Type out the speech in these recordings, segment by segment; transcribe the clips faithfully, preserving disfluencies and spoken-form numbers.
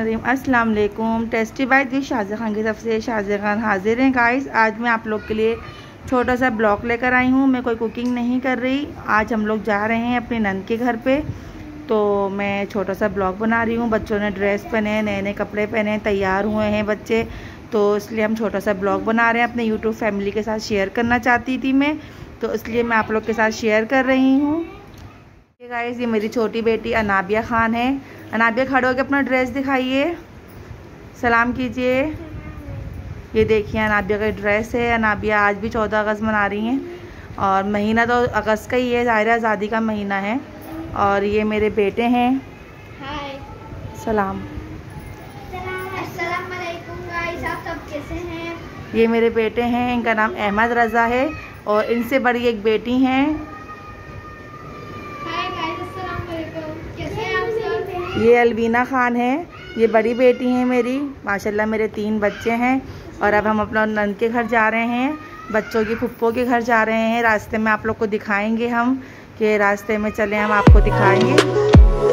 रहीम। अस्सलाम वालेकुम। Tasty bite दी शाज़ा खान की तरफ से शाज़ा खान हाजिर हैं गाइस। आज मैं आप लोग के लिए छोटा सा ब्लॉग लेकर आई हूँ। मैं कोई कुकिंग नहीं कर रही। आज हम लोग जा रहे हैं अपने नंद के घर पे, तो मैं छोटा सा ब्लॉग बना रही हूँ। बच्चों ने ड्रेस पहने, नए नए कपड़े पहने, तैयार हुए हैं बच्चे, तो इसलिए हम छोटा सा ब्लॉग बना रहे हैं। अपने यूट्यूब फैमिली के साथ शेयर करना चाहती थी मैं, तो इसलिए मैं आप लोग के साथ शेयर कर रही हूँ। ये गाइस, ये मेरी छोटी बेटी अनाबिया खान है। अनाबिया खड़े होकर अपना ड्रेस दिखाइए, सलाम कीजिए। ये देखिए अनाबिया का ड्रेस है। अनाबिया आज भी चौदह अगस्त मना रही हैं, और महीना तो अगस्त का ही है, ज़ाहिर आज़ादी का महीना है। और ये मेरे बेटे हैं। हाय, सलाम। अस्सलाम वालेकुम गाइस, आप सब कैसे हैं? ये मेरे बेटे हैं, इनका नाम अहमद रज़ा है, और इनसे बड़ी एक बेटी हैं। हाय गाइस, अस्सलाम वालेकुम, कैसे हैं आप सब? ये अलवीना खान है, ये बड़ी बेटी हैं मेरी। माशाल्लाह मेरे तीन बच्चे हैं। और अब हम अपना नंद के घर जा रहे हैं, बच्चों की फुप्पो के घर जा रहे हैं। रास्ते में आप लोग को दिखाएंगे हम, कि रास्ते में चले हम आपको दिखाएंगे।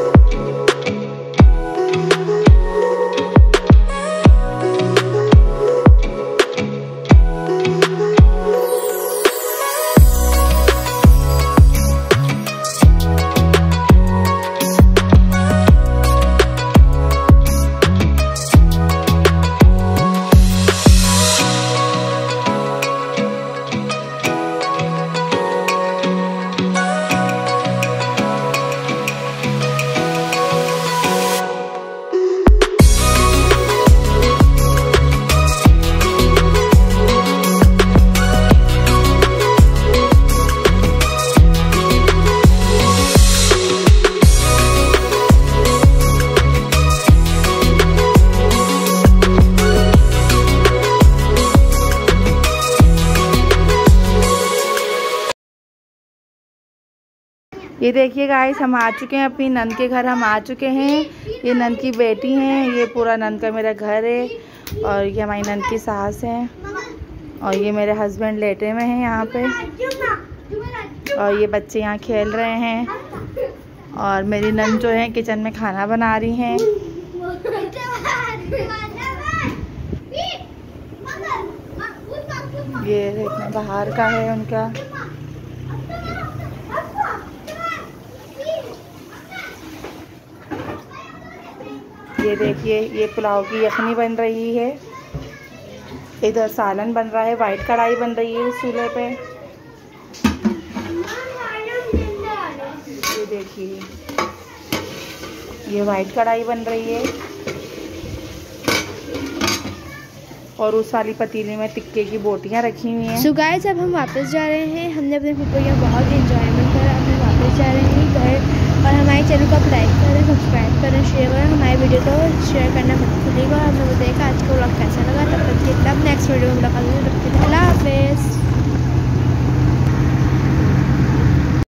ये देखिए गाइस, हम आ चुके हैं अपनी नंद के घर। हम आ चुके हैं। ये नंद की बेटी हैं, ये पूरा नंद का मेरा घर है, और ये हमारी नंद की सास हैं, और ये मेरे हस्बैंड लेटे हुए हैं यहाँ पे, और ये बच्चे यहाँ खेल रहे हैं। और मेरी नंद जो है किचन में खाना बना रही हैं। ये देखना बाहर का है उनका। ये देखिए, ये पुलाव की यखनी बन रही है। इधर सालन बन रहा है, वाइट कढ़ाई बन रही है इस चूल्हे पे। ये देखिए, ये वाइट कढ़ाई बन रही है, और उस वाली पतीली में टिक्के की बोटियां रखी हुई हैं। सो गाइस, अब हम वापस जा रहे हैं। हमने अपने फुप्पो यहाँ बहुत इंजॉयमेंट करा, अब हम वापस जा रहे हैं घर। और हमारे चैनल को आप लाइक करें, सब्सक्राइब करें, शेयर करें। हमारे वीडियो को शेयर करना मत भूलिएगा। और हमें बताइएगा आज का व्लॉग कैसा लगा। तब तक के तब नेक्स्ट वीडियो में मुलाकात होगी। अल्लाह हाफिज़।